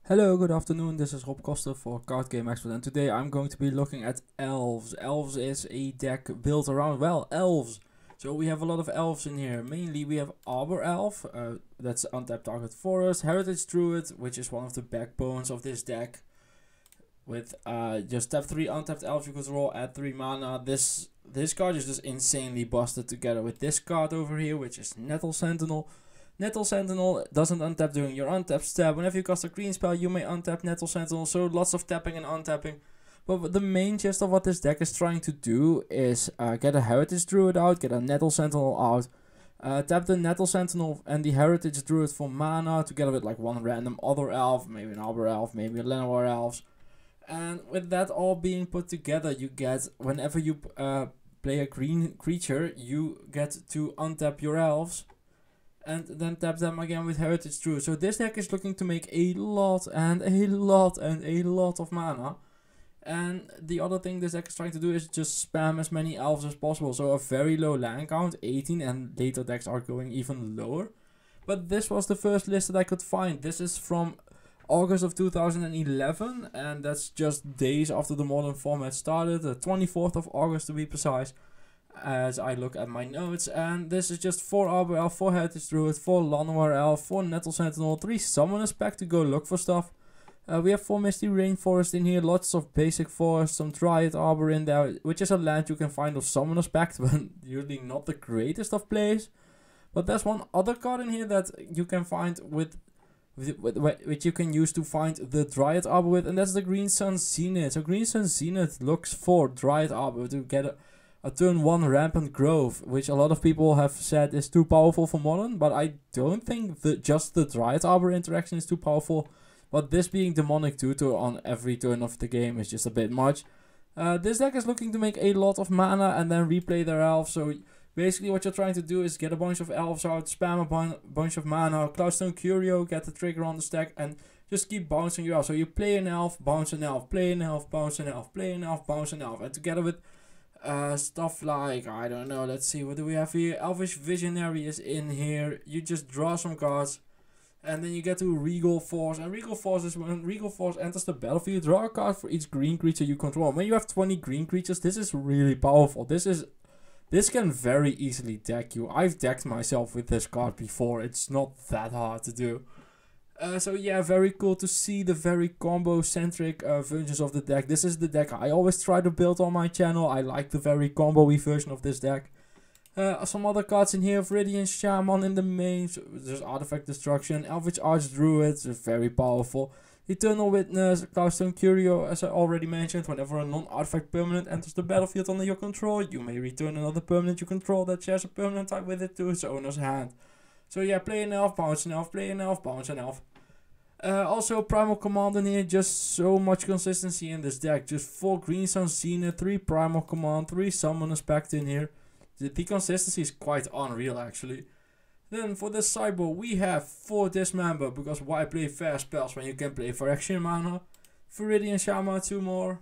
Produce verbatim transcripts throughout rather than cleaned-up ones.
Hello, good afternoon. This is Rob Koster for Card Game Expert, and today I'm going to be looking at Elves. Elves is a deck built around, well, elves. So we have a lot of elves in here. Mainly we have Arbor Elf, uh, that's untapped target for us. Heritage Druid, which is one of the backbones of this deck. With uh, just tap three untapped elves you could draw, add three mana. This this card is just insanely busted together with this card over here, which is Nettle Sentinel. Nettle Sentinel doesn't untap during your untap step. Whenever you cast a green spell, you may untap Nettle Sentinel, so lots of tapping and untapping. But the main gist of what this deck is trying to do is uh, get a Heritage Druid out, get a Nettle Sentinel out, uh, tap the Nettle Sentinel and the Heritage Druid for mana, together with like one random other elf, maybe an Arbor Elf, maybe a Llanowar Elves. And with that all being put together, you get, whenever you uh, play a green creature, you get to untap your elves and then tap them again with Heritage Druid. So this deck is looking to make a lot and a lot and a lot of mana. And the other thing this deck is trying to do is just spam as many elves as possible. So a very low land count, eighteen, and later decks are going even lower. But this was the first list that I could find. This is from August of two thousand eleven, and that's just days after the modern format started, the twenty-fourth of August to be precise. As I look at my notes, and this is just four Arbor Elf, four Heritage Druid, four Llanowar Elf, four Nettle Sentinel, three Summoners Pact to go look for stuff. Uh, we have four Misty Rainforest in here, lots of basic forest, some Dryad Arbor in there, which is a land you can find of Summoners Pact, but usually not the greatest of plays. But there's one other card in here that you can find with, with, with, which you can use to find the Dryad Arbor with, and that's the Green Sun Zenith. So Green Sun Zenith looks for Dryad Arbor to get a A turn one Rampant Growth, which a lot of people have said is too powerful for modern, but I don't think that just the Dryad Arbor interaction is too powerful. But this being Demonic Tutor on every turn of the game is just a bit much. Uh, this deck is looking to make a lot of mana and then replay their elves. So basically what you're trying to do is get a bunch of elves out, spam a bun bunch of mana, Cloudstone Curio, get the trigger on the stack, and just keep bouncing your elf. So you play an elf, bounce an elf, play an elf, bounce an elf, play an elf, bounce an elf, and together with Uh, stuff like, I don't know, let's see, what do we have here? Elvish Visionary is in here. You just draw some cards, and then you get to Regal Force. And Regal Force is when Regal Force enters the battlefield, draw a card for each green creature you control. When you have twenty green creatures, this is really powerful. This is, this can very easily deck you. I've decked myself with this card before. It's not that hard to do. Uh, so yeah, very cool to see the very combo-centric uh, versions of the deck. This is the deck I always try to build on my channel. I like the very combo-y version of this deck. Uh, some other cards in here, Viridian Shaman in the main, so there's Artifact Destruction, Elvish Archdruid, is very powerful. Eternal Witness, Cloudstone Curio, as I already mentioned, whenever a non-artifact permanent enters the battlefield under your control, you may return another permanent you control that shares a permanent type with it to its owner's hand. So yeah, play an elf, bounce an elf, play an elf, bounce an elf. Uh, also Primal Command in here, just so much consistency in this deck. Just four Green Sun Zenith, three Primal Command, three Summoners Pact in here. The, the consistency is quite unreal actually. Then for the sideboard we have four Dismember, because why play fair spells when you can play for action mana. Viridian Shaman, two more.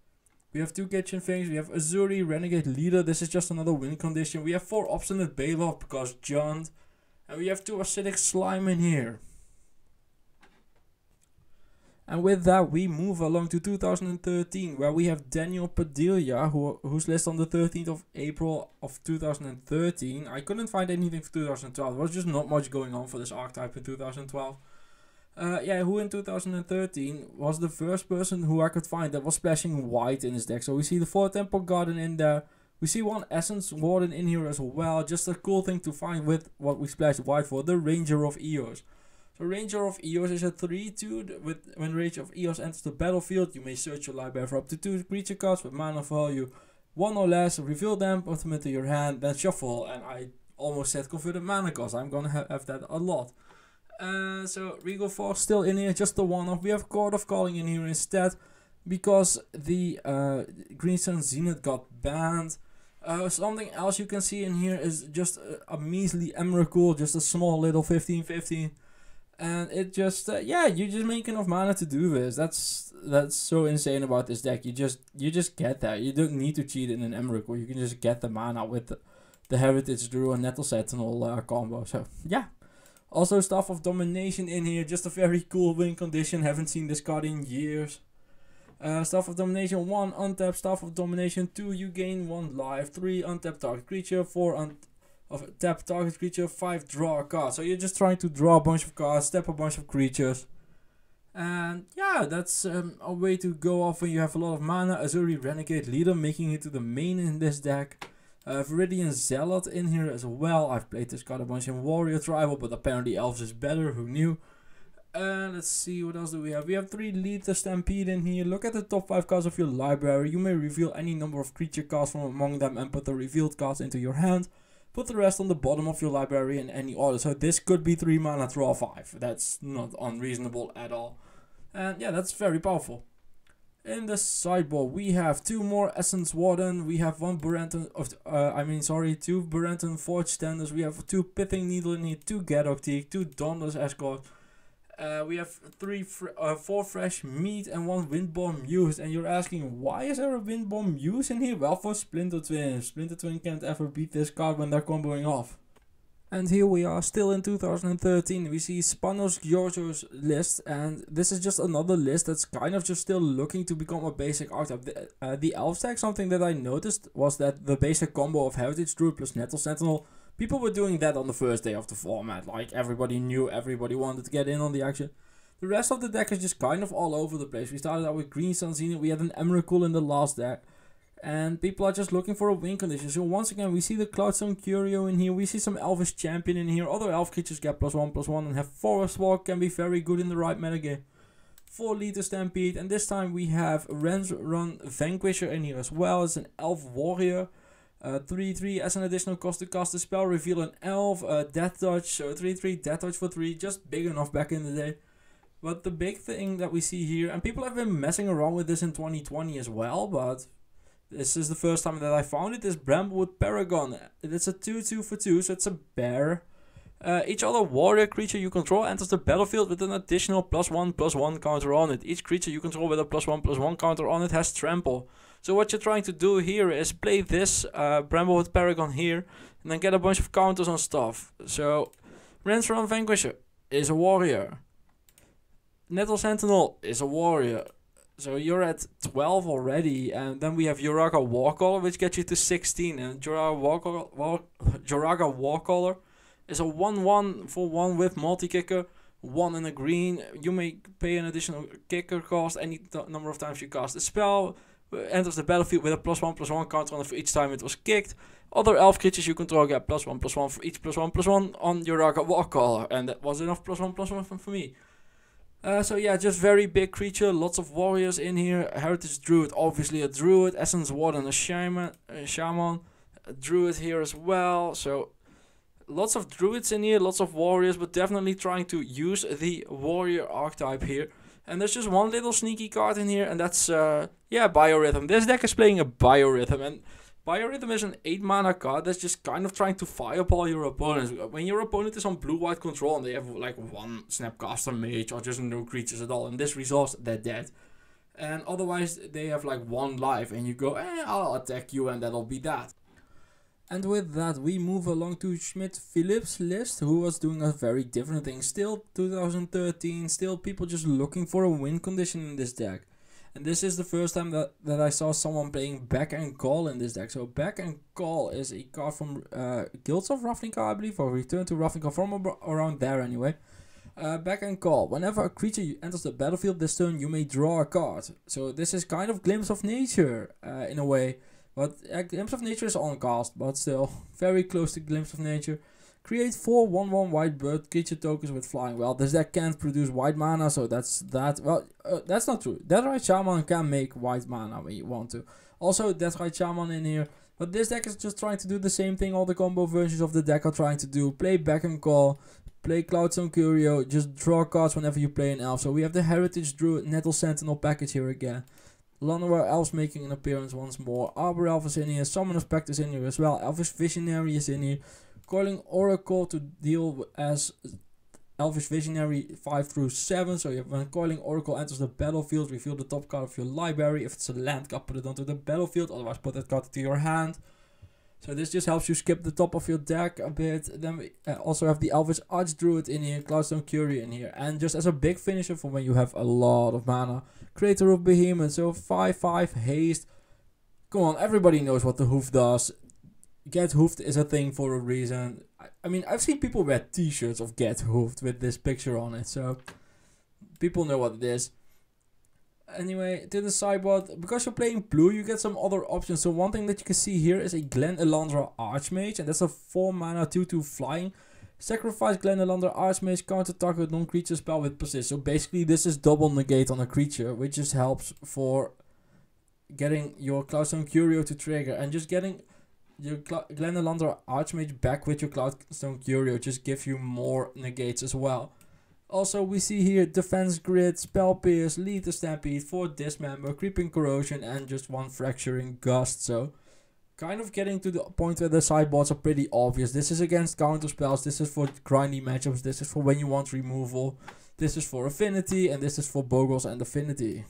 We have two Kitchen Things, we have Azuri, Renegade Leader, this is just another win condition. We have four Obstinate Baloth because Jund. And we have two Acidic Slime in here. And with that we move along to two thousand thirteen, where we have Daniel Padilla, who who's listed on the thirteenth of April of two thousand thirteen. I couldn't find anything for two thousand twelve, there was just not much going on for this archetype in two thousand twelve. Uh, yeah, who in two thousand thirteen was the first person who I could find that was splashing white in his deck. So we see the four Temple Garden in there. We see one Essence Warden in here as well. Just a cool thing to find with what we splashed white for, the Ranger of Eos. So Ranger of Eos is a three two with when Ranger of Eos enters the battlefield, you may search your library for up to two creature cards with mana value one or less, reveal them, put them into your hand, then shuffle. And I almost said converted mana cost, I'm gonna ha have that a lot. Uh, so Regal Force still in here, just the one-off. We have Court of Calling in here instead, because the uh, Green Sun Zenith got banned. Uh, something else you can see in here is just a, a measly Emrakul, just a small little fifteen fifteen. And it just, uh, yeah, you just make enough mana to do this. That's that's so insane about this deck. You just you just get that. You don't need to cheat in an Emrakul. You can just get the mana with the, the Heritage Druid and Nettle Sentinel uh, combo. So, yeah. Also, Staff of Domination in here, just a very cool win condition, haven't seen this card in years. Uh, Staff of Domination, one untap, Staff of Domination, two you gain one life, three untap target creature, four untap of tap target creature, five draw a card. So you're just trying to draw a bunch of cards, step a bunch of creatures. And yeah, that's um, a way to go off when you have a lot of mana. Azuri Renegade Leader making it to the main in this deck. Uh, Viridian Zealot in here as well. I've played this card a bunch in Warrior Tribal, but apparently Elves is better, who knew? Uh, let's see, what else do we have? We have three Lethal Stampede in here. Look at the top five cards of your library. You may reveal any number of creature cards from among them and put the revealed cards into your hand. Put the rest on the bottom of your library in any order. So this could be three mana, draw five. That's not unreasonable at all. And yeah, that's very powerful. In the sideboard, we have two more Essence Warden. We have one Buranton, of uh, I mean, sorry, two Buranton Forge Standards. We have two Pithing Needle in here, two Gaddock Teak, two Dauntless Escort. Uh, we have three, fr uh, four Fresh Meat and one Windborn Muse. And you're asking, why is there a Windborn Muse in here? Well, for Splinter Twin. Splinter Twin can't ever beat this card when they're comboing off. And here we are, still in two thousand thirteen. We see Spanos Giorgio's list, and this is just another list that's kind of just still looking to become a basic archetype. The, uh, the Elf deck, something that I noticed was that the basic combo of Heritage Druid plus Nettle Sentinel, people were doing that on the first day of the format. Like, everybody knew, everybody wanted to get in on the action. The rest of the deck is just kind of all over the place. We started out with Green Sun Zenith, we had an Emrakul in the last deck. And people are just looking for a win condition. So once again, we see the Cloudstone Curio in here. We see some Elvish Champion in here. Other elf creatures get plus one, plus one. And have Forest Walk can be very good in the right metagame. four Lethal Stampede. And this time we have Rensrun Vanquisher in here as well. It's an Elf Warrior. Uh, three three as an additional cost to cast a spell. Reveal an Elf. Uh, Death Touch. So three three Death Touch for three. Just big enough back in the day. But the big thing that we see here. And people have been messing around with this in twenty twenty as well. But this is the first time that I found it, is Bramblewood Paragon. It's a two two for two, so it's a bear. Uh, each other warrior creature you control enters the battlefield with an additional plus one plus one counter on it. Each creature you control with a plus one plus one counter on it has trample. So what you're trying to do here is play this uh, Bramblewood Paragon here, and then get a bunch of counters on stuff. So Rensrun Vanquisher is a warrior. Nettle Sentinel is a warrior. So you're at twelve already, and then we have Joraga Warcaller, which gets you to sixteen. And Joraga Warcaller, War, Joraga Warcaller is a one one for one with multi-kicker, one and a green. You may pay an additional kicker cost any number of times you cast a spell. Enters the battlefield with a plus one plus one counter on it for each time it was kicked. Other elf creatures you control get plus one plus one for each plus one plus one on Joraga Warcaller, and that was enough plus one plus one for me. Uh, so yeah, just very big creature, lots of warriors in here. Heritage Druid, obviously a Druid. Essence Warden, a Shaman, a Shaman. A Druid here as well. So lots of Druids in here, lots of warriors, but definitely trying to use the warrior archetype here. And there's just one little sneaky card in here, and that's, uh, yeah, Biorhythm. This deck is playing a Biorhythm, and Biorhythm is an eight mana card that's just kind of trying to fireball your opponents. When your opponent is on blue-white control and they have like one Snapcaster Mage or just no creatures at all, and this resolves, they're dead. And otherwise they have like one life and you go, eh, I'll attack you and that'll be that. And with that we move along to Schmidt-Phillips' list, who was doing a very different thing. Still two thousand thirteen, still people just looking for a win condition in this deck. And this is the first time that, that I saw someone playing Back and Call in this deck. So Back and Call is a card from uh, Guilds of Ravnica, I believe, or Return to Ravnica, from around there anyway. Uh, Back and Call. Whenever a creature enters the battlefield this turn, you may draw a card. So this is kind of Glimpse of Nature uh, in a way. But uh, Glimpse of Nature is on cast, but still very close to Glimpse of Nature. Create four one one white bird creature tokens with flying. Well, this deck can't produce white mana, so that's that. Well, uh, that's not true. Deathrite Shaman can make white mana when you want to. Also, Deathrite Shaman in here. But this deck is just trying to do the same thing all the combo versions of the deck are trying to do. Play Back and Call, play Cloudstone Curio, just draw cards whenever you play an elf. So we have the Heritage Druid Nettle Sentinel package here again. Llanowar Elves making an appearance once more. Arbor Elf is in here. Summoner's Pact is in here as well. Elvish Visionary is in here. Coiling Oracle to deal as Elvish Visionary five through seven. So you have, when Coiling Oracle enters the battlefield, reveal the top card of your library. If it's a land card, put it onto the battlefield. Otherwise, put that card into your hand. So this just helps you skip the top of your deck a bit. Then we uh, also have the Elvish Archdruid in here, Cloudstone Curie in here. And just as a big finisher for when you have a lot of mana, Creator of Behemoth. So five five haste. Come on, everybody knows what the hoof does. Get hoofed is a thing for a reason. I, I mean, I've seen people wear t-shirts of Get Hoofed with this picture on it. So people know what it is. Anyway, to the sideboard, because you're playing blue, you get some other options. So one thing that you can see here is a Glen Elandra Archmage, and that's a four mana two two flying. Sacrifice Glen Elandra Archmage, counter target non-creature spell with persist. So basically this is double negate on a creature, which just helps for getting your Cloudstone Curio to trigger, and just getting your Cla Glen Elandra Archmage back with your Cloudstone Curio just gives you more negates as well. Also, we see here Defense Grid, Spell Pierce, Lethal Stampede, four Dismember, Creeping Corrosion, and just one Fracturing Gust. So, kind of getting to the point where the sideboards are pretty obvious. This is against counter spells, this is for grindy matchups, this is for when you want removal, this is for Affinity, and this is for Bogles and Affinity.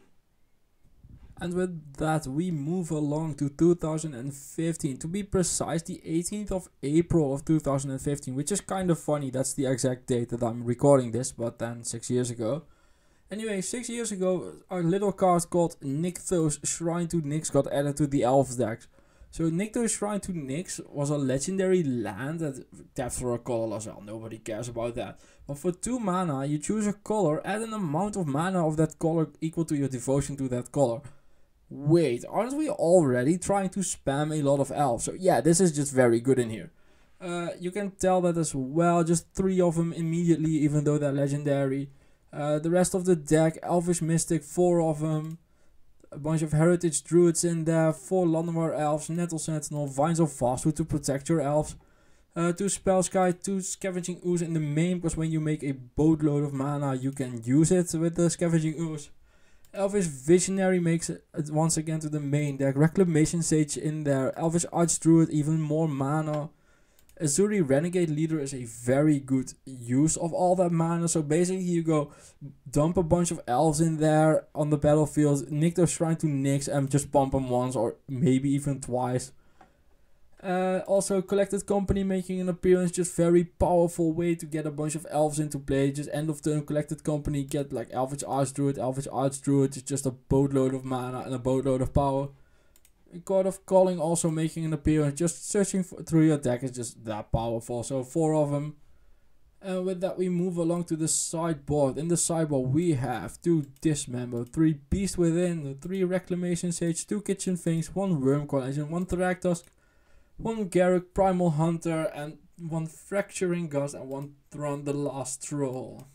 And with that, we move along to two thousand fifteen. To be precise, the eighteenth of April of two thousand fifteen, which is kind of funny. That's the exact date that I'm recording this, but then six years ago. Anyway, six years ago, a little card called Nykthos Shrine to Nyx got added to the Elves deck. So Nykthos Shrine to Nyx was a legendary land that tapped for a color as well. Nobody cares about that. But for two mana, you choose a color, add an amount of mana of that color equal to your devotion to that color. Wait, aren't we already trying to spam a lot of elves? So yeah, this is just very good in here. Uh, you can tell that as well, just three of them immediately, even though they're legendary. Uh, the rest of the deck, Elvish Mystic, four of them. A bunch of Heritage Druids in there, four Llanowar Elves, Nettle Sentinel, Vines of Vastwood to protect your elves. Uh, two Spellskite, two Scavenging Ooze in the main, because when you make a boatload of mana, you can use it with the Scavenging Ooze. Elvish Visionary makes it once again to the main deck. Reclamation Sage in there. Elvish Archdruid, even more mana. Azuri Renegade Leader is a very good use of all that mana. So basically you go dump a bunch of elves in there on the battlefield. Nykthos Shrine to Nyx and just pump them once or maybe even twice. Uh, also, Collected Company making an appearance, just very powerful way to get a bunch of elves into play. Just end of turn Collected Company, get like Elvish Archdruid, Elvish Archdruid, it's just a boatload of mana and a boatload of power. God of Calling also making an appearance, just searching for, through your deck is just that powerful. So four of them. And with that we move along to the sideboard. In the sideboard we have two Dismember, three Beast Within, three Reclamation Sage, two Kitchen Finks, one Wurmcoil Engine, one Thragtusk, one Garruk Primal Hunter, and one Fracturing Gust, and one Thrawn the Last Troll.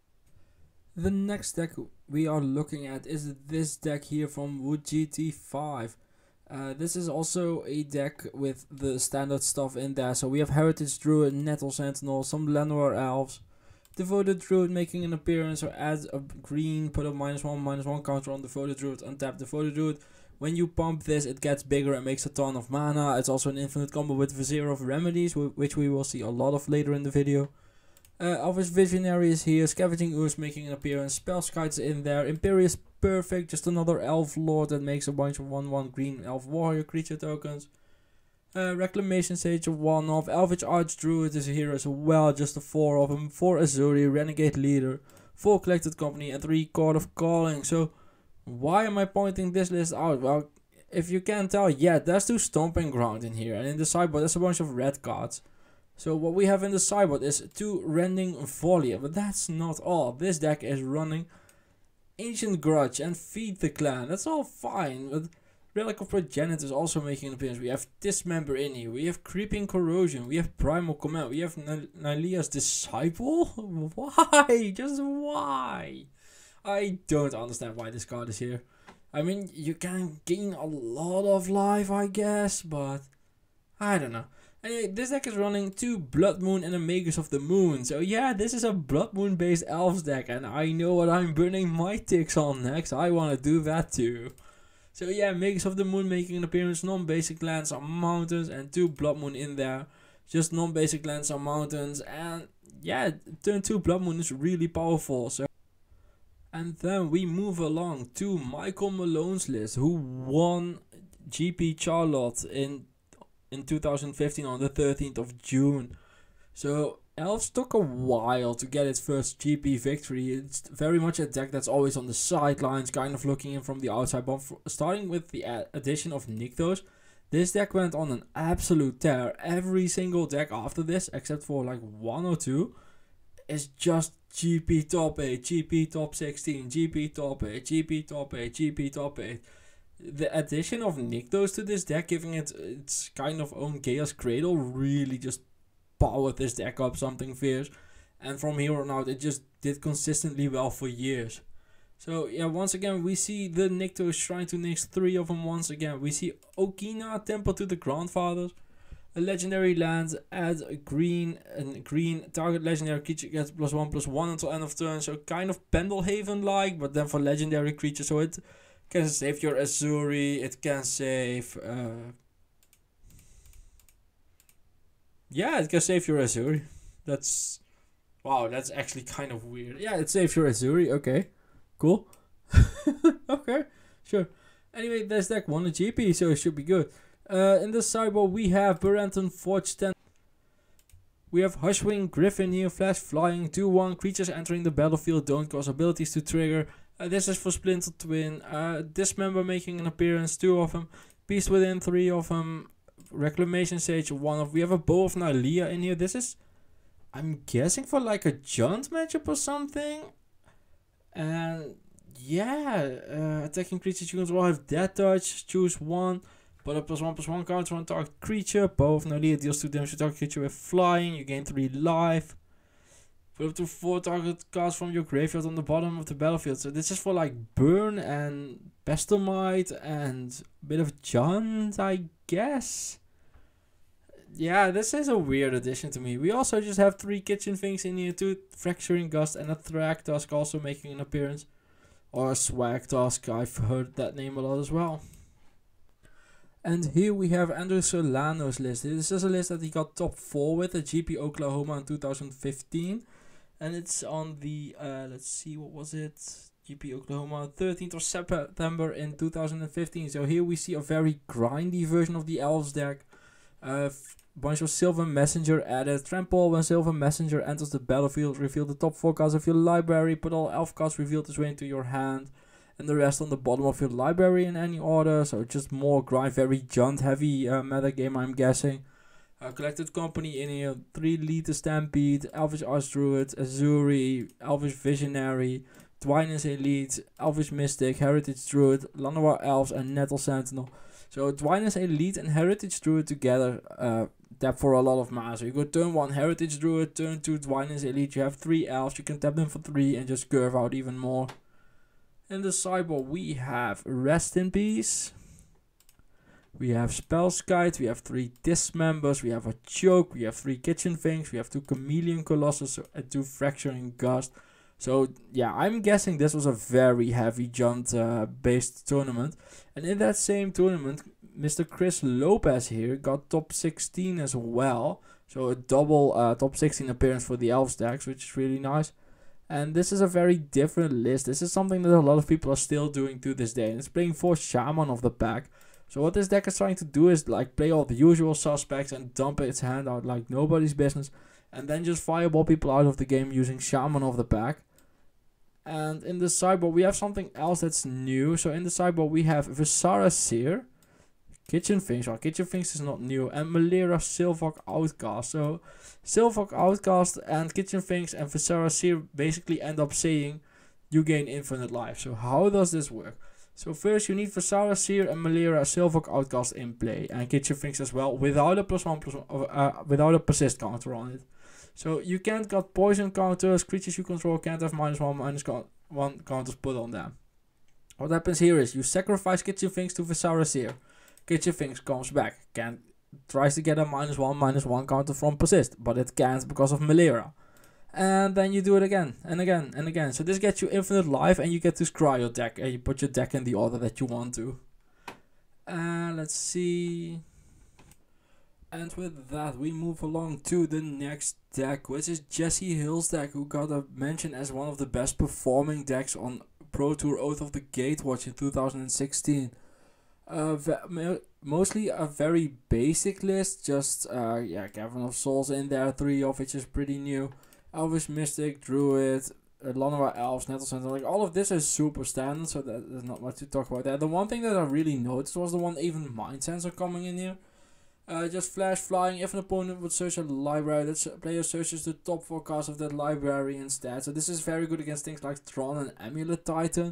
The next deck we are looking at is this deck here from Wood G T five. Uh, this is also a deck with the standard stuff in there. So we have Heritage Druid, Nettle Sentinel, some Llanowar Elves, Devoted Druid making an appearance, or add a green, put a minus one, minus one counter on Devoted Druid, untap Devoted Druid. When you pump this, it gets bigger and makes a ton of mana. It's also an infinite combo with Vizier of Remedies, which we will see a lot of later in the video. Uh, Elvish Visionary is here, Scavenging Ooze making an appearance, Spellskite's in there, Imperious Perfect, just another Elf Lord that makes a bunch of one one green Elf Warrior creature tokens. Uh, Reclamation Sage of one off, Elvish Archdruid is here as well, just a four of them, four Azuri, Renegade Leader, four Collected Company, and three God of Calling. So why am I pointing this list out? Well, if you can't tell yet, there's two Stomping Ground in here, and in the sideboard there's a bunch of red cards. So what we have in the sideboard is two Rending Volley, but that's not all. This deck is running Ancient Grudge and Feed the Clan. That's all fine, but Relic of Progenitor is also making an appearance. We have Dismember in here, we have Creeping Corrosion, we have Primal Command, we have Nylea's Disciple? Why? Just why? I don't understand why this card is here. I mean, you can gain a lot of life, I guess, but I don't know. Anyway, this deck is running two Blood Moon and a Magus of the Moon. So yeah, this is a Blood Moon based Elves deck, and I know what I'm burning my ticks on next. I want to do that too. So yeah, Magus of the Moon making an appearance, non-basic lands on mountains, and two Blood Moon in there. Just non-basic lands on mountains, and yeah, turn two Blood Moon is really powerful. So, and then we move along to Michael Malone's list, who won G P Charlotte in in two thousand fifteen on the thirteenth of June. So Elves took a while to get its first G P victory. It's very much a deck that's always on the sidelines, kind of looking in from the outside. But starting with the addition of Nykthos, this deck went on an absolute tear. Every single deck after this, except for like one or two, is just G P top eight, G P top sixteen, G P top eight, G P top eight, G P top eight. The addition of Nykthos to this deck, giving it its kind of own Chaos Cradle, really just powered this deck up something fierce. And from here on out, it just did consistently well for years. So yeah, once again, we see the Nykthos Shrine to Nyx, three of them once again. We see Okina, Temple to the Grandfathers. A legendary land, add a green, and green target legendary creature gets plus one plus one until end of turn. So kind of Pendelhaven like, but then for legendary creatures. So it can save your Azuri, it can save uh yeah, it can save your Azuri. That's wow, that's actually kind of weird. Yeah, it saves your Azuri, okay. Cool. Okay, sure. Anyway, this deck won a G P, so it should be good. Uh, in the sideboard, we have Barenton Forge ten. We have Hushwing Griffin here, Flash Flying, two one. Creatures entering the battlefield don't cause abilities to trigger. Uh, this is for Splinter Twin. Uh, Dismember making an appearance, two of them. Beast Within, three of them. Reclamation Sage, one of. We have a Bow of Nylea in here. This is, I'm guessing, for like a Jund matchup or something. And yeah, uh, attacking creatures you control have Death Touch, choose one. Put a plus one plus one counter on target creature. Bow of Nylea deals two damage to target creature with flying. You gain three life. Put up to four target cards from your graveyard on the bottom of the battlefield. So this is for like Burn and Pestilmite and a bit of Jund, I guess. Yeah, this is a weird addition to me. We also just have three Kitchen Finks in here, two Fracturing Gust and a Thragtusk also making an appearance. Or a Swagtusk, I've heard that name a lot as well. And here we have Andrew Solano's list. This is a list that he got top four with at G P Oklahoma in two thousand fifteen. And it's on the, uh, let's see, what was it? G P Oklahoma, thirteenth of September in two thousand fifteen. So here we see a very grindy version of the Elves deck. Uh, bunch of Sylvan Messenger added. Trample, when Sylvan Messenger enters the battlefield, reveal the top four cards of your library. Put all elf cards revealed this way into your hand. And the rest on the bottom of your library in any order. So just more grind, very Jund heavy uh, meta game, I'm guessing. Uh, collected company in here. three Lita Stampede, Elvish Archdruid, Azuri, Elvish Visionary, Twinus Elite, Elvish Mystic, Heritage Druid, Llanowar Elves, and Nettle Sentinel. So Twinus Elite and Heritage Druid together uh, tap for a lot of mana. So you go turn one Heritage Druid, turn two Twinus Elite. You have three Elves. You can tap them for three and just curve out even more. In the sideboard we have Rest in Peace. We have Spellskite, we have three Dismembers, we have a Choke, we have three Kitchen Finks, we have two Chameleon Colossus and two Fracturing Gust. So yeah, I'm guessing this was a very heavy Jund uh, based tournament. And in that same tournament, Mister Chris Lopez here got top sixteen as well. So a double uh, top sixteen appearance for the Elves decks, which is really nice. And this is a very different list. This is something that a lot of people are still doing to this day. And it's playing for Shaman of the pack. So what this deck is trying to do is like play all the usual suspects and dump its hand out like nobody's business. And then just fireball people out of the game using Shaman of the pack. And in the sideboard we have something else that's new. So in the sideboard we have Visara Seer, Kitchen Finks. Well, Kitchen Finks is not new. And Melira Sylvok Outcast. So Sylvok Outcast and Kitchen Finks and Visara Seer basically end up saying you gain infinite life. So how does this work? So first you need Visara Seer and Melira Sylvok Outcast in play. And Kitchen Finks as well without a plus one plus one, uh, without a persist counter on it. So you can't got poison counters. Creatures you control can't have minus one, minus one counters put on them. What happens here is you sacrifice Kitchen Finks to Visara Seer. Kitchen Finks comes back. Can't tries to get a minus one, minus one counter from persist, but it can't because of Melira. And then you do it again and again and again. So this gets you infinite life and you get to scry your deck and you put your deck in the order that you want to. And uh, let's see. And with that we move along to the next deck, which is Jesse Hill's deck, who got a mention as one of the best performing decks on Pro Tour Oath of the Gatewatch in two thousand sixteen. Uh, mostly a very basic list, just uh, yeah, Cavern of Souls in there, three of which is pretty new. Elvish Mystic, Druid, uh, Llanowar Elves, Nettle Center, like all of this is super standard, so that, there's not much to talk about there. The one thing that I really noticed was the one even Mind Sensor coming in here. Uh, just flash flying. If an opponent would search a library, the player searches the top four cards of that library instead. So this is very good against things like Tron and Amulet Titan.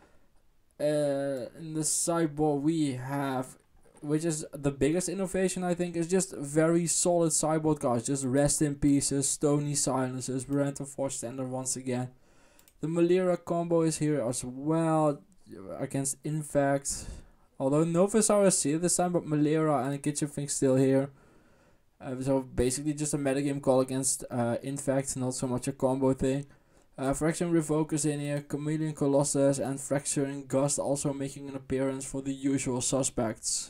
Uh, in the sideboard we have, which is the biggest innovation I think, is just very solid sideboard cards. Just Rest in Pieces, Stony Silences, Berento Forgestander once again. The Melira combo is here as well against Infect. Although no Visaris here this time, but Melira and Kitchen Fink still here. Uh, so basically just a metagame call against uh, Infect, not so much a combo thing. Uh, Fraction Revokers in here, Chameleon Colossus and Fracturing Gust also making an appearance for the usual suspects.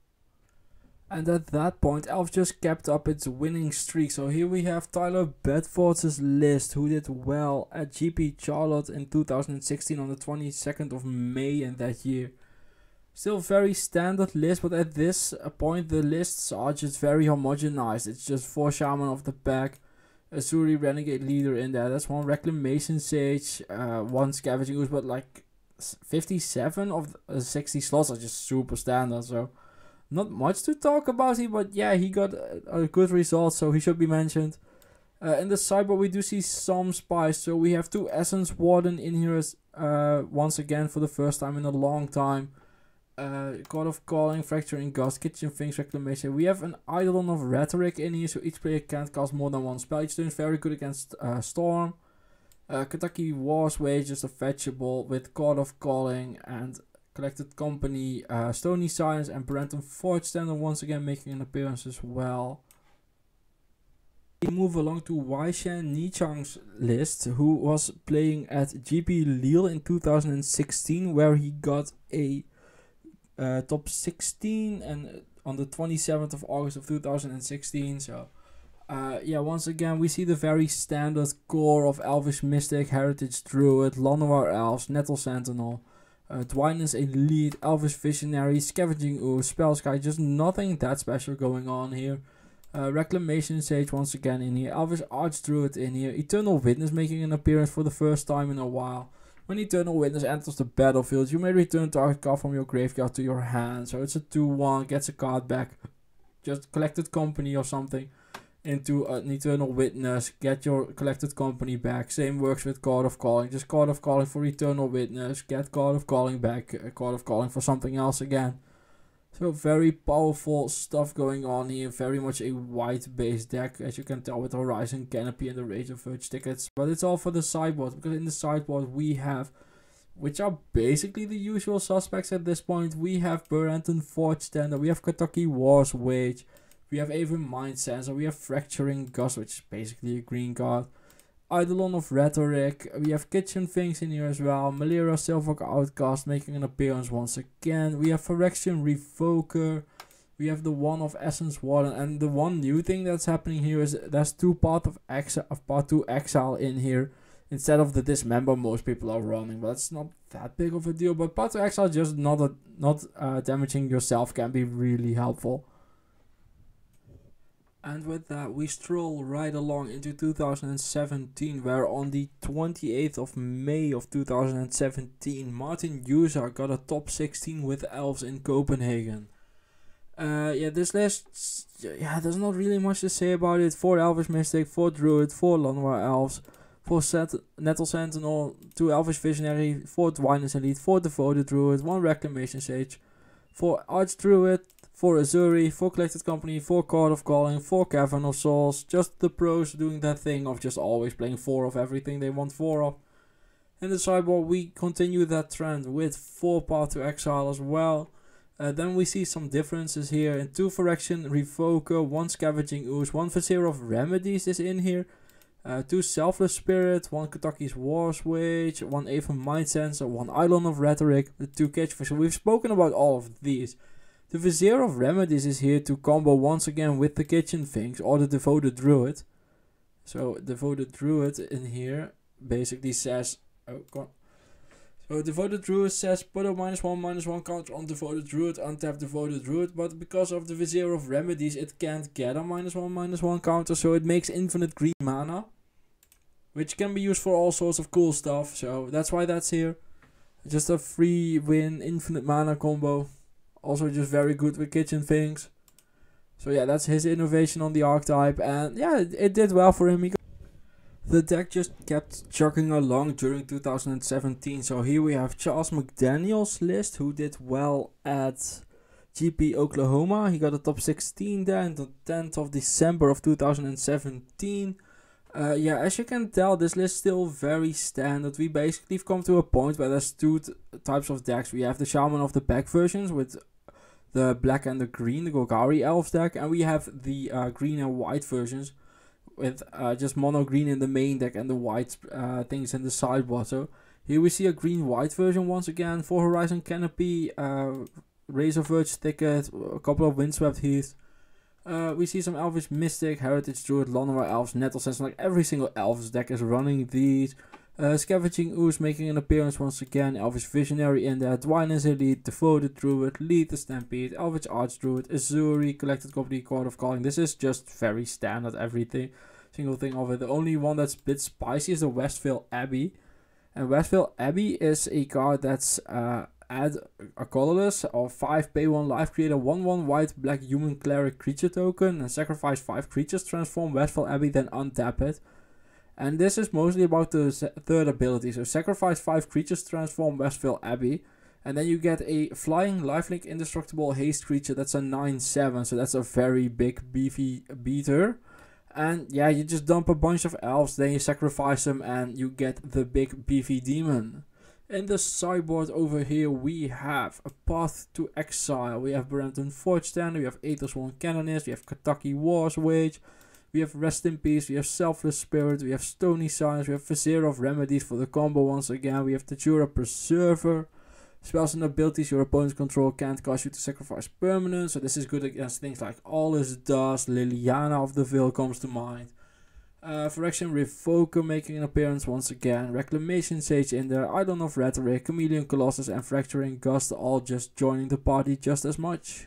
And at that point, Elf just kept up its winning streak. So here we have Tyler Bedford's list, who did well at G P Charlotte in two thousand sixteen on the twenty-second of May in that year. Still very standard list, but at this point the lists are just very homogenized. It's just four Shaman of the pack, Azuri Renegade Leader in there, that's one Reclamation Sage, uh, one Scavenging Ooze, but like fifty-seven of the sixty slots are just super standard, so not much to talk about here, but yeah, he got a, a good result, so he should be mentioned. Uh, in the sideboard we do see some spice, so we have two Essence Warden in here as, uh, once again for the first time in a long time. Uh, God of Calling, Fracturing Gust, Kitchen Finks, Reclamation. We have an Eidolon of Rhetoric in here, so each player can't cast more than one spell each turn. Very good against uh, Storm. Uh, Kentucky War's Wage, just a fetchable with God of Calling and Collected Company, uh, Stony Silence and Berento Forgestander once again making an appearance as well. We move along to Weishan Nichang's list, who was playing at G P Lille in two thousand sixteen, where he got a Uh, top sixteen and on the twenty-seventh of August of two thousand sixteen. So uh, yeah, once again we see the very standard core of Elvish Mystic, Heritage Druid, Llanowar Elves, Nettle Sentinel, uh, Dwynen's Elite, Elvish Visionary, Scavenging Ooze, Spellsky, just nothing that special going on here. Uh, Reclamation Sage once again in here, Elvish Archdruid in here, Eternal Witness making an appearance for the first time in a while. When Eternal Witness enters the battlefield, you may return target card from your graveyard to your hand. So it's a two one, gets a card back. Just Collected Company or something into an Eternal Witness, get your Collected Company back. Same works with God of Calling. Just God of Calling for Eternal Witness, get God of Calling back, uh, God of Calling for something else again. So very powerful stuff going on here. Very much a white based deck, as you can tell with Horizon Canopy and the Rage of Verge tickets. But it's all for the sideboard, because in the sideboard we have, which are basically the usual suspects at this point. We have Berento Forgestander, we have Kentucky War's Wage, we have Aven Mind Sensor, we have Fracturing Gust, which is basically a green card. Eidolon of Rhetoric, we have Kitchen Finks in here as well, Melira Silverk Outcast making an appearance once again, we have Phyrexian Revoker, we have the one of Essence Warden, and the one new thing that's happening here is there's two Path of Exile, of Path to Exile in here, instead of the Dismember most people are running, but it's not that big of a deal, but Path to Exile just not, a, not uh, damaging yourself can be really helpful. And with that, we stroll right along into two thousand seventeen, where on the twenty-eighth of May of two thousand seventeen, Martin Juza got a top sixteen with Elves in Copenhagen. Uh, yeah, this list, yeah, there's not really much to say about it. four Elvish Mystic, four Druid, four Llanowar Elves, four Set Nettle Sentinel, two Elvish Visionary, four Dwynen's Elite, four Devoted Druid, one Reclamation Sage, four Archdruid, four Azuri, four Collected Company, four God of Calling, four Cavern of Souls. Just the pros doing that thing of just always playing four of everything they want four of. In the sideboard we continue that trend with four Path to Exile as well. Uh, then we see some differences here. In two Phyrexian Revoker, one Scavenging Ooze, one Vizier of Remedies is in here. Uh, two Selfless Spirit, one Kentucky's War's Wage, one Aven Mind Sensor, one Eidolon of Rhetoric, the two Catch Fish. So we've spoken about all of these. The Vizier of Remedies is here to combo once again with the Kitchen Finks or the Devoted Druid. So Devoted Druid in here basically says, oh, So Devoted Druid says put a minus one minus one counter on Devoted Druid, untap Devoted Druid, but because of the Vizier of Remedies it can't get a minus one minus one counter, so it makes infinite green mana, which can be used for all sorts of cool stuff, so that's why that's here. Just a free win infinite mana combo, also just very good with kitchen things. So yeah, that's his innovation on the archetype, and yeah, it, it did well for him. He The deck just kept chugging along during two thousand seventeen. So here we have Charles McDaniel's list, who did well at G P Oklahoma. He got a top sixteen there on the tenth of December of two thousand seventeen. Uh, yeah, as you can tell, this list is still very standard. We basically have come to a point where there's two t types of decks. We have the Shaman of the Pack versions with the black and the green, the Golgari Elves deck, and we have the uh, green and white versions with uh, just mono green in the main deck and the white uh, things in the sideboard. So here we see a green white version once again for Horizon Canopy, uh, Razor Verge Thicket, a couple of Windswept Heath. Uh, we see some Elvish Mystic, Heritage Druid, Llanowar Elves, Nettle Sense, like every single Elves deck is running these. Uh, Scavenging Ooze making an appearance once again, Elvish Visionary in there, Dwynen's Elite, Devoted Druid, Lead the Stampede, Elvish Archdruid, Azuri, Collected Company, Court of Calling. This is just very standard, everything, single thing of it. The only one that's a bit spicy is the Westvale Abbey. And Westvale Abbey is a card that's uh, add a colorless or five pay one life, create a one one white black human cleric creature token and sacrifice five creatures, transform Westvale Abbey, then untap it. And this is mostly about the third ability. So sacrifice five creatures, transform Westvale Abbey. And then you get a flying lifelink indestructible haste creature. That's a nine seven. So that's a very big beefy beater. And yeah, you just dump a bunch of elves. Then you sacrifice them and you get the big beefy demon. In the sideboard over here we have a Path to Exile. We have Brampton Forge-Tender. We have Aethersworn Canonist. We have Kataki War's Wage. We have Rest in Peace, we have Selfless Spirit, we have Stony Science, we have Vizier of Remedies for the combo once again, we have Tajura Preserver. Spells and abilities your opponent's control can't cause you to sacrifice permanents, so this is good against things like All's Dust, Liliana of the Veil comes to mind. Uh, Phyrexian Revoker making an appearance once again, Reclamation Sage in there, Idol of Rhetoric, Chameleon Colossus and Fracturing Gust all just joining the party just as much.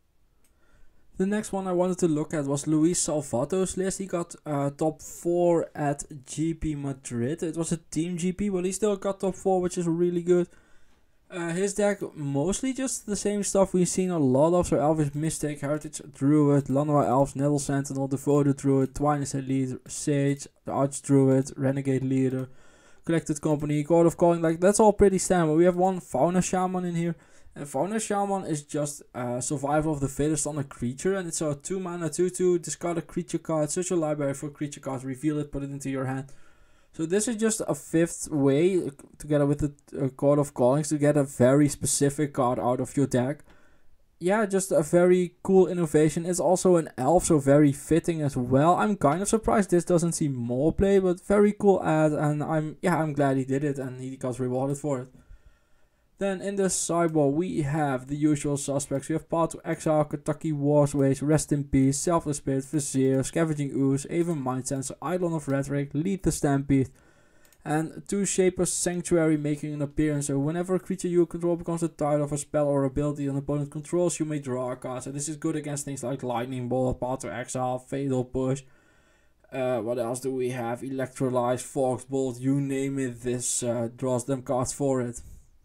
The next one I wanted to look at was Luis Salvato's list. He got uh, top four at G P Madrid. It was a team G P, but he still got top four, which is really good. Uh, his deck, mostly just the same stuff we've seen a lot of. So Elvish Mystic, Heritage Druid, Llanowar Elves, Nettle Sentinel, Devoted Druid, Dwynen's Elite, Sage, the Archdruid, Renegade Leader, Collected Company, Court of Calling. Like, that's all pretty standard. We have one Fauna Shaman in here. And Fauna Shaman is just uh, survival of the fittest on a creature, and it's a two mana two two, discard a creature card, search your library for creature cards, reveal it, put it into your hand. So this is just a fifth way, uh, together with the uh, Court of Callings, to get a very specific card out of your deck. Yeah, just a very cool innovation. It's also an elf, so very fitting as well. I'm kind of surprised this doesn't see more play, but very cool ad, and I'm yeah I'm glad he did it and he got rewarded for it. Then in the sideboard we have the usual suspects. We have Path to Exile, Kataki War's Wage, Rest in Peace, Selfless Spirit, Vizier, Scavenging Ooze, Aven Mind Sensor, Idol of Rhetoric, Lead the Stampede, and two Shaper's Sanctuary making an appearance. So whenever a creature you control becomes the target of a spell or ability an opponent controls, you may draw a card. So this is good against things like Lightning Bolt, Path to Exile, Fatal Push. Uh, what else do we have? Electrolyze, Fox Bolt, you name it, this uh, draws them cards for it.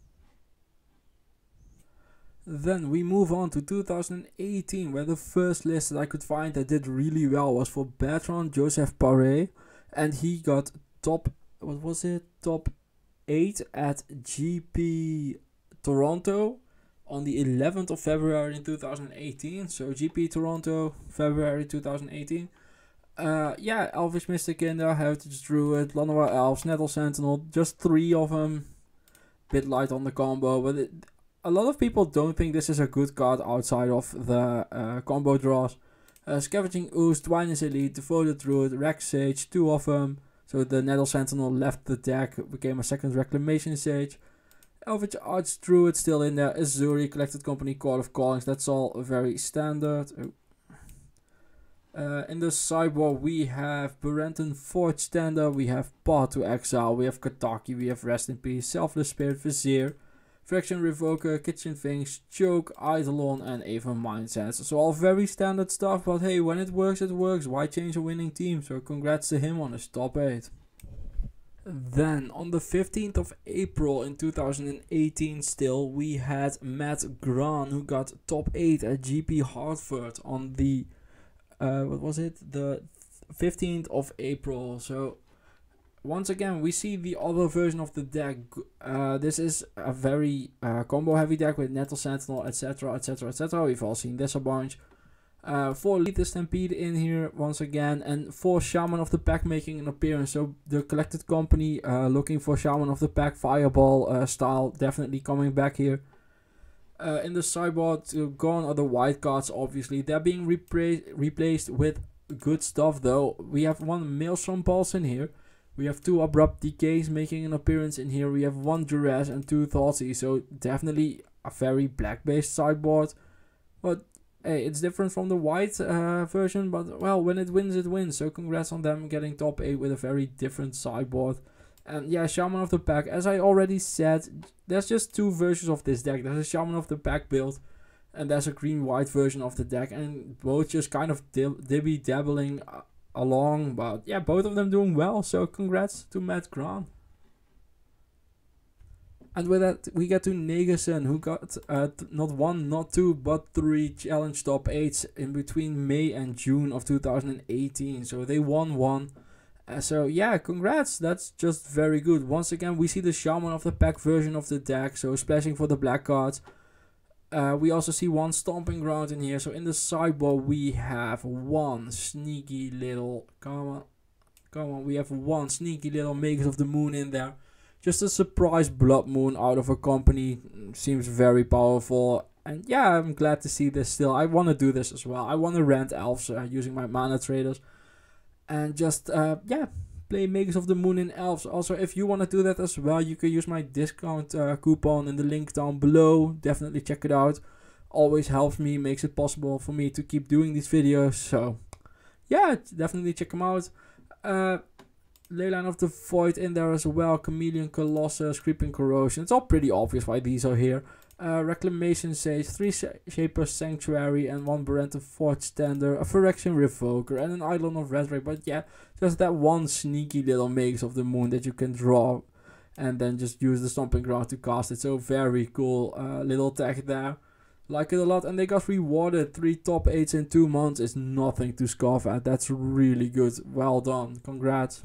Then we move on to two thousand eighteen, where the first list that I could find that did really well was for Bertrand Joseph Paré, and he got top, what was it, top eight at G P Toronto on the eleventh of February in two thousand eighteen. So G P Toronto, February two thousand eighteen. Uh, yeah, Elvish Mystic in there, Heritage Druid, Llanowar Elves, Nettle Sentinel, just three of them. Bit light on the combo, but it, a lot of people don't think this is a good card outside of the uh, combo draws. Uh, Scavenging Ooze, Dwynen's Elite, Devoted Druid, Rex Sage, two of them. So the Nettle Sentinel left the deck, became a second Reclamation Sage. Elvish Archdruid still in there, Azuri, Collected Company, Court of Callings, that's all very standard. Uh, in the sideboard we have Barenton Forge Stander, we have Path to Exile, we have Kataki, we have Rest in Peace, Selfless Spirit, Vizier, Fraction Revoker, Kitchen Finks, Choke, Eidolon and even Mind Sense. So all very standard stuff, but hey, when it works, it works. Why change a winning team? So congrats to him on his top eight. Then on the fifteenth of April in two thousand eighteen still, we had Matt Gran, who got top eight at G P Hartford on the, uh, what was it? The fifteenth of April. So once again, we see the other version of the deck. Uh, this is a very uh, combo heavy deck with Nettle Sentinel, etc, etc, et cetera. We've all seen this a bunch. Uh, four Lethal Stampede in here once again, and four Shaman of the Pack making an appearance. So the Collected Company uh, looking for Shaman of the Pack Fireball uh, style, definitely coming back here. Uh, in the sideboard, uh, gone are the white cards, obviously. They're being repra replaced with good stuff though. We have one Maelstrom Pulse in here. We have two Abrupt Decays making an appearance in here. We have one Duress and two Thoughtseize. So definitely a very black based sideboard. But hey, it's different from the white uh, version, but well, when it wins, it wins. So congrats on them getting top eight with a very different sideboard. And yeah, Shaman of the Pack, as I already said, there's just two versions of this deck. There's a Shaman of the Pack build, and there's a green-white version of the deck, and both just kind of dib dibby dabbling uh, along. But yeah, both of them doing well, so congrats to Matt Gran. And with that, we get to Negason, who got uh, not one, not two, but three challenge top eights in between May and June of two thousand eighteen. So they won one. Uh, so yeah, congrats. That's just very good. Once again, we see the Shaman of the Pack version of the deck. So splashing for the black cards. Uh, we also see one Stomping Ground in here. So in the sideboard, we have one sneaky little... Come on. Come on. We have one sneaky little Makers of the Moon in there. Just a surprise Blood Moon out of a company seems very powerful. And yeah, I'm glad to see this still. I want to do this as well. I want to rent elves uh, using my mana traders. And just, uh, yeah, play Makers of the Moon in elves. Also, if you want to do that as well, you can use my discount uh, coupon in the link down below. Definitely check it out. Always helps me, makes it possible for me to keep doing these videos. So, yeah, definitely check them out. Uh... Leyline of the Void in there as well, Chameleon Colossus, Creeping Corrosion. It's all pretty obvious why these are here. Uh, Reclamation Sage, three Shaper Sanctuary, and one Barenton Forge Stander, a Phyrexian Revoker, and an Eidolon of Red Ray. But yeah, just that one sneaky little Makers of the Moon that you can draw, and then just use the Stomping Ground to cast it. So very cool uh, little tech there. Like it a lot, and they got rewarded. Three top eights in two months is nothing to scoff at. That's really good. Well done. Congrats.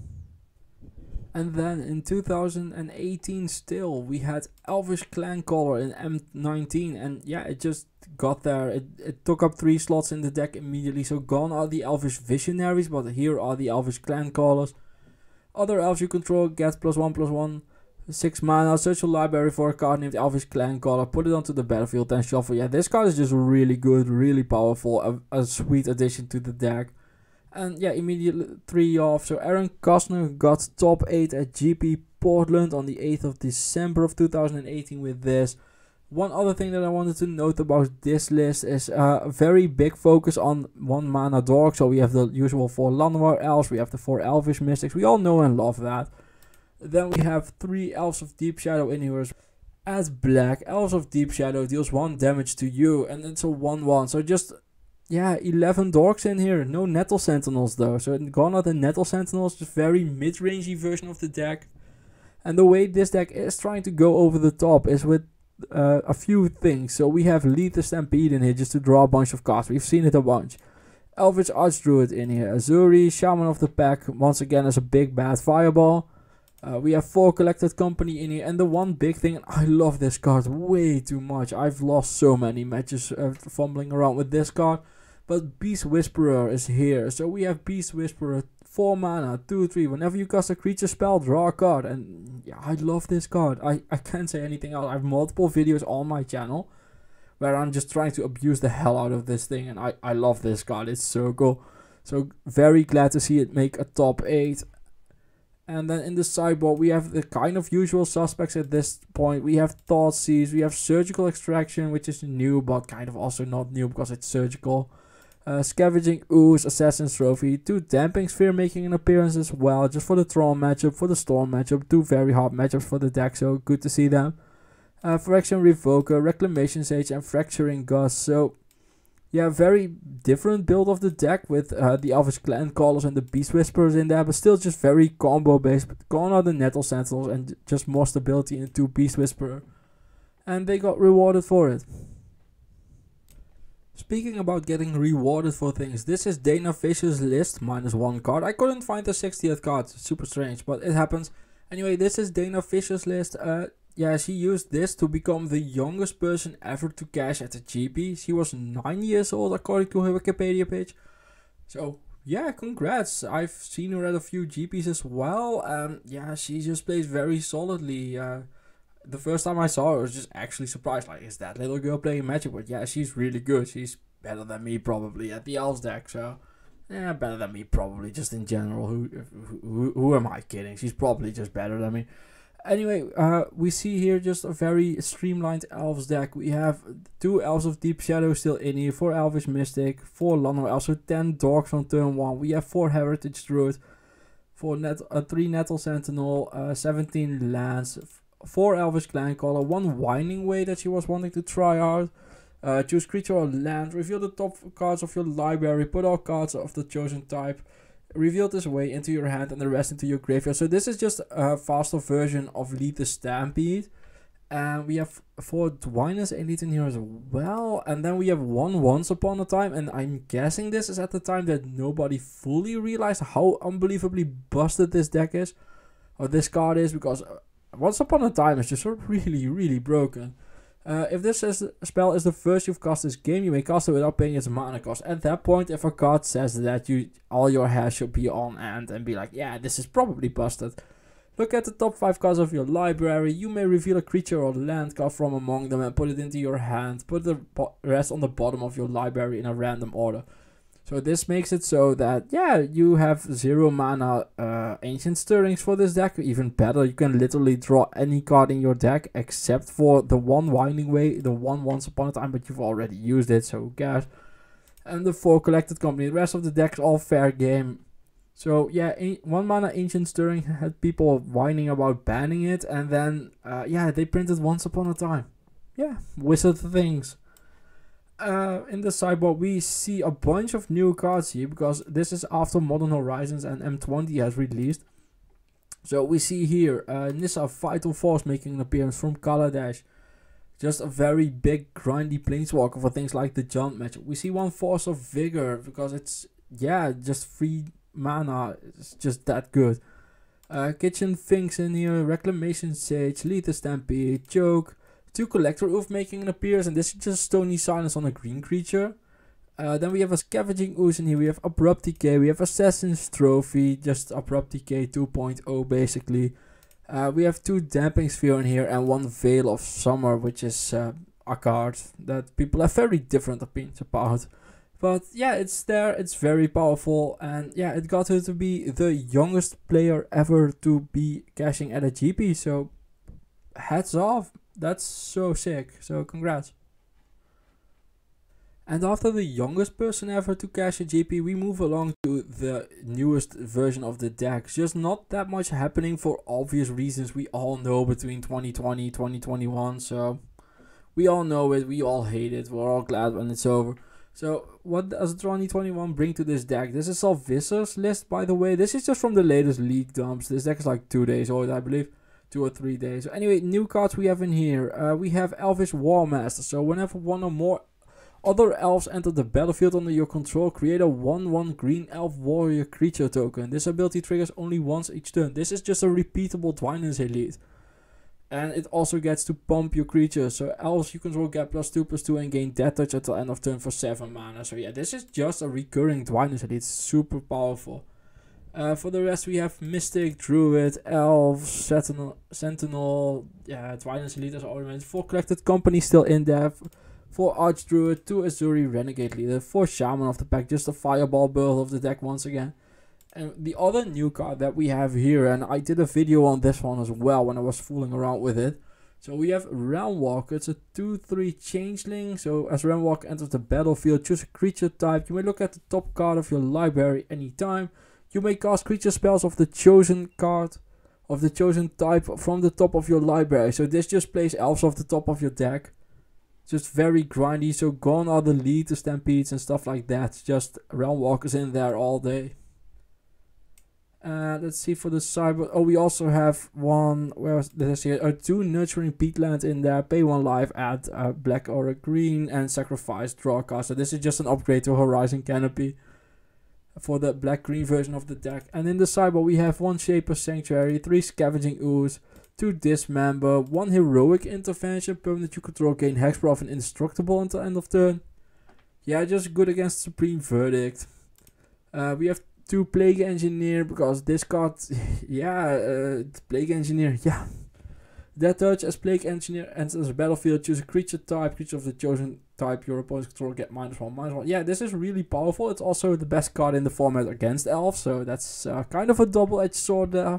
And then in two thousand eighteen still, we had Elvish Clancaller in M nineteen. And yeah, it just got there. It, it took up three slots in the deck immediately. So gone are the Elvish Visionaries, but here are the Elvish Clancallers. Other elves you control get plus one, plus one, six mana. Search your library for a card named Elvish Clancaller. Put it onto the battlefield and shuffle. Yeah, this card is just really good, really powerful. A, a sweet addition to the deck. And yeah, immediately three off. So Aaron Kostner got top eight at G P Portland on the eighth of December of two thousand eighteen with this. One other thing that I wanted to note about this list is uh, a very big focus on one mana dork. So we have the usual four Llanowar elves, we have the four Elvish Mystics. We all know and love that. Then we have three Elves of Deep Shadow in here as black. Elves of Deep Shadow deals one damage to you, and it's a one one. So just... yeah, eleven dorks in here. No Nettle Sentinels though. So gone are the Nettle Sentinels. Just very mid-rangey version of the deck. And the way this deck is trying to go over the top is with uh, a few things. So we have Lethal Stampede in here just to draw a bunch of cards. We've seen it a bunch. Elvish Archdruid in here. Azuri, Shaman of the Pack, once again as a big bad fireball. Uh, we have four Collected Company in here. And the one big thing, and I love this card way too much. I've lost so many matches uh, fumbling around with this card. But Beast Whisperer is here. So we have Beast Whisperer, four mana, two three. Whenever you cast a creature spell, draw a card. And yeah, I love this card. I, I can't say anything else. I have multiple videos on my channel where I'm just trying to abuse the hell out of this thing. And I, I love this card. It's so cool. So very glad to see it make a top eight. And then in the sideboard, we have the kind of usual suspects at this point. We have Thoughtseize, we have Surgical Extraction, which is new, but kind of also not new because it's surgical. Uh, Scavenging Ooze, Assassin's Trophy, two Damping Sphere making an appearance as well, just for the Tron matchup, for the Storm matchup, two very hot matchups for the deck, so good to see them. Uh, Fraction Revoker, Reclamation Sage, and Fracturing Gust, so yeah, very different build of the deck with uh, the Elvish Clan Callers and the Beast Whisperers in there, but still just very combo based, gone are the Nettle Sentinels and just more stability into Beast Whisperer, and they got rewarded for it. Speaking about getting rewarded for things, this is Dana Fish's list, minus one card. I couldn't find the sixtieth card, super strange, but it happens. Anyway, this is Dana Fish's list. Uh, yeah, she used this to become the youngest person ever to cash at the G P. She was nine years old according to her Wikipedia page. So, yeah, congrats. I've seen her at a few G Ps as well. Um, yeah, she just plays very solidly. Uh, The first time I saw her, I was just actually surprised. Like, is that little girl playing Magic? But yeah, she's really good. She's better than me probably at the Elves deck. So, yeah, better than me probably just in general. Who, who, who am I kidding? She's probably just better than me. Anyway, uh, we see here just a very streamlined Elves deck. We have two Elves of Deep Shadow still in here, four Elvish Mystic, four Llanowar Elves, so ten Dorks on turn one. We have four Heritage Druid, four net, uh, three Nettle Sentinel, uh, seventeen lands, four Elvish Clancaller, one Winding Way that she was wanting to try out. Uh, choose creature or land, reveal the top cards of your library, put all cards of the chosen type, reveal this way into your hand and the rest into your graveyard. So this is just a faster version of Lead the Stampede. And we have four Dwynen's Elite in here as well. And then we have one Once Upon a Time. And I'm guessing this is at the time that nobody fully realized how unbelievably busted this deck is. Or this card is, because Once Upon a Time is just really, really broken. Uh, if this is, spell is the first you've cast this game, you may cast it without paying its mana cost. At that point, if a card says that, you all your hair should be on end and be like, yeah, this is probably busted. Look at the top five cards of your library. You may reveal a creature or land card from among them and put it into your hand. Put the rest on the bottom of your library in a random order. So this makes it so that, yeah, you have zero mana uh, Ancient Stirrings for this deck. Even better, you can literally draw any card in your deck except for the one Winding Way, the one Once Upon a Time, but you've already used it, so who cares. And the four Collected Company. The rest of the deck is all fair game. So yeah, one mana Ancient Stirring had people whining about banning it, and then, uh, yeah, they printed Once Upon a Time. Yeah, wizard things. Uh, in the sideboard we see a bunch of new cards here, because this is after Modern Horizons and M twenty has released. So we see here uh, Nissa Vital Force making an appearance from Kaladesh. Just a very big grindy planeswalker for things like the Jaunt matchup. We see one Force of Vigor, because it's, yeah, just free mana. It's just that good. Uh, Kitchen Finks in here, Reclamation Sage, Lead the Stampede, Choke. Two Collector Oof making an appearance, and this is just Stony Silence on a green creature. Uh, then we have a Scavenging Ooze in here, we have Abrupt Decay, we have Assassin's Trophy, just Abrupt Decay two point oh basically. Uh, we have two Damping Sphere in here and one Veil of Summer, which is uh, a card that people have very different opinions about. But yeah, it's there, it's very powerful, and yeah, it got her to be the youngest player ever to be cashing at a G P, so hats off. That's so sick, so congrats. And after the youngest person ever to cash a G P, we move along to the newest version of the deck. Just not that much happening for obvious reasons we all know between twenty twenty and twenty twenty-one, so we all know it, we all hate it, we're all glad when it's over. So what does twenty twenty-one bring to this deck? This is Alvissa's list, by the way. This is just from the latest league dumps. This deck is like two days old, I believe. Two or three days. So anyway, new cards we have in here. Uh, we have Elvish Warmaster. So whenever one or more other elves enter the battlefield under your control, create a one one green elf warrior creature token. This ability triggers only once each turn. This is just a repeatable Dwynen's Elite. And it also gets to pump your creatures. So elves you control get plus two plus two and gain Death Touch until end of turn for seven mana. So yeah, this is just a recurring Dwynen's Elite. It's super powerful. Uh, for the rest we have Mystic, Druid, Elf, Sentinel, Sentinel, yeah, Dwynen's Elite as already mentioned. four Collected Company still in there. four Archdruid, two Azuri, Renegade Leader, four Shaman of the pack, just a Fireball build of the deck once again. And the other new card that we have here, and I did a video on this one as well when I was fooling around with it. So we have Realm Walker. It's a two three changeling. So as Realm Walker enters the battlefield, choose a creature type. You may look at the top card of your library anytime. You may cast creature spells of the chosen card of the chosen type from the top of your library. So this just plays elves off the top of your deck. Just very grindy. So gone are the lead, the stampedes and stuff like that. Just Realm Walkers in there all day. Uh, let's see for the cyber. Oh, we also have one. Where was this here? Uh, two nurturing peatland in there. Pay one life, add a black or a green, and sacrifice draw a card. So this is just an upgrade to Horizon Canopy for the black green version of the deck. And in the cyber, we have one Shaper Sanctuary, three Scavenging Ooze, two Dismember, one Heroic Intervention. Permanent you control gain Hexproof and Indestructible until end of turn. Yeah, just good against Supreme Verdict. Uh, we have two Plague Engineer, because this card, yeah, uh, Plague Engineer, yeah. That touch as Plague Engineer enters the battlefield, choose a creature type, creature of the chosen type your opponent's control, get minus one, minus one. Yeah, this is really powerful. It's also the best card in the format against elves, so that's uh, kind of a double-edged sword there.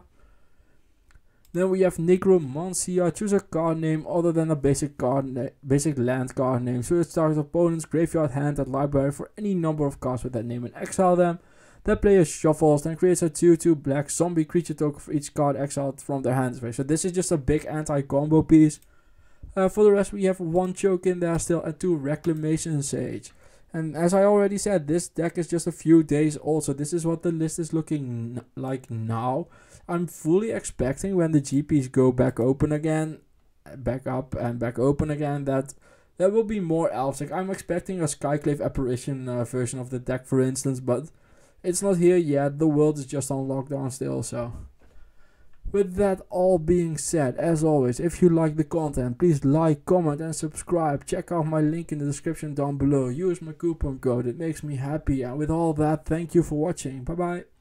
Then we have Necromancia. Choose a card name other than a basic card basic land card name. Search target opponent's graveyard, hand, and library for any number of cards with that name and exile them. That player shuffles, then creates a two two black zombie creature token for each card exiled from their hands. So this is just a big anti-combo piece. Uh, for the rest, we have one choke in there still and two Reclamation Sage. And as I already said, this deck is just a few days old, so this is what the list is looking like now. I'm fully expecting when the G Ps go back open again, back up and back open again, that there will be more elves. Like, I'm expecting a Skyclave Apparition uh, version of the deck, for instance, but it's not here yet. The world is just on lockdown still, so. With that all being said, as always, if you like the content, please like, comment and subscribe. Check out my link in the description down below. Use my coupon code, it makes me happy. And with all that, thank you for watching. Bye bye.